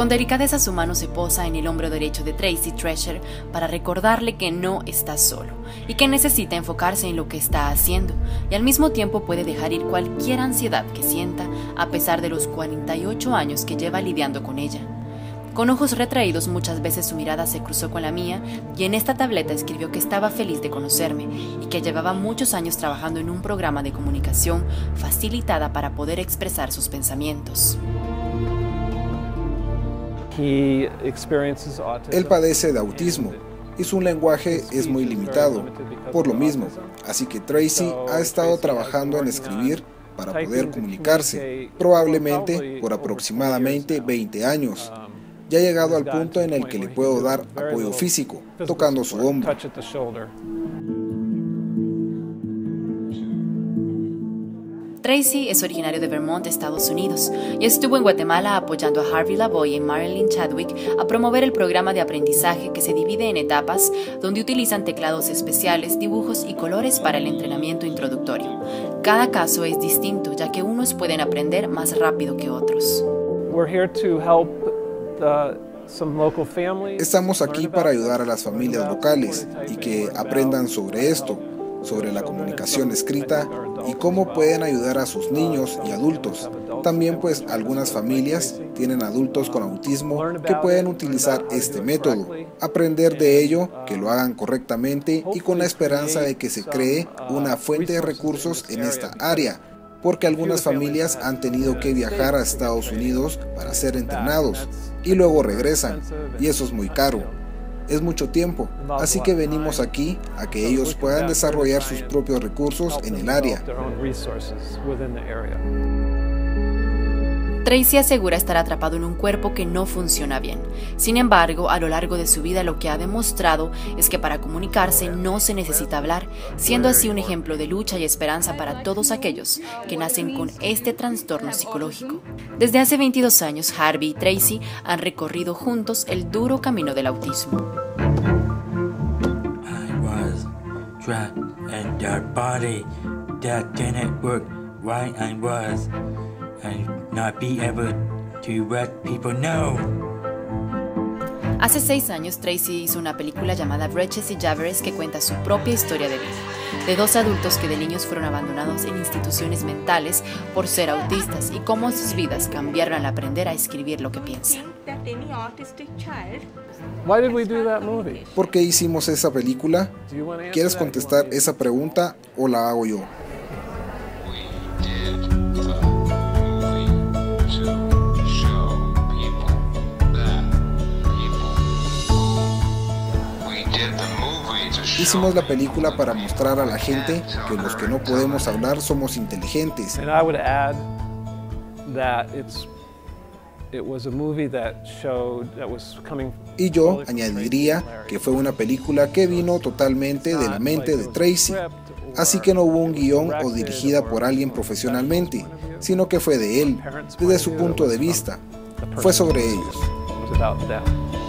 Con delicadeza su mano se posa en el hombro derecho de Tracy Treasure para recordarle que no está solo y que necesita enfocarse en lo que está haciendo y al mismo tiempo puede dejar ir cualquier ansiedad que sienta a pesar de los 48 años que lleva lidiando con ella. Con ojos retraídos muchas veces su mirada se cruzó con la mía y en esta tableta escribió que estaba feliz de conocerme y que llevaba muchos años trabajando en un programa de comunicación facilitada para poder expresar sus pensamientos. Él padece de autismo y su lenguaje es muy limitado, por lo mismo, así que Tracy ha estado trabajando en escribir para poder comunicarse, probablemente por aproximadamente 20 años. Ya ha llegado al punto en el que le puedo dar apoyo físico, tocando su hombro. Tracy es originario de Vermont, Estados Unidos, y estuvo en Guatemala apoyando a Harvey Lavoie y Marilyn Chadwick a promover el programa de aprendizaje que se divide en etapas donde utilizan teclados especiales, dibujos y colores para el entrenamiento introductorio. Cada caso es distinto, ya que unos pueden aprender más rápido que otros. Estamos aquí para ayudar a las familias locales y que aprendan sobre esto, sobre la comunicación escrita y cómo pueden ayudar a sus niños y adultos. También pues algunas familias tienen adultos con autismo que pueden utilizar este método, aprender de ello, que lo hagan correctamente y con la esperanza de que se cree una fuente de recursos en esta área, porque algunas familias han tenido que viajar a Estados Unidos para ser entrenados y luego regresan, y eso es muy caro. Es mucho tiempo, así que venimos aquí a que ellos puedan desarrollar sus propios recursos en el área. Tracy asegura estar atrapado en un cuerpo que no funciona bien. Sin embargo, a lo largo de su vida lo que ha demostrado es que para comunicarse no se necesita hablar, siendo así un ejemplo de lucha y esperanza para todos aquellos que nacen con este trastorno psicológico. Desde hace 22 años, Harvey y Tracy han recorrido juntos el duro camino del autismo. Hace 6 años, Tracy hizo una película llamada Breches y Javers que cuenta su propia historia de vida, de 2 adultos que de niños fueron abandonados en instituciones mentales por ser autistas y cómo sus vidas cambiaron al aprender a escribir lo que piensan. ¿Por qué hicimos esa película? ¿Quieres contestar esa pregunta o la hago yo? Hicimos la película para mostrar a la gente que los que no podemos hablar somos inteligentes. Y yo añadiría que fue una película que vino totalmente de la mente de Tracy. Así que no hubo un guión o dirigida por alguien profesionalmente, sino que fue de él, desde su punto de vista. Fue sobre ellos.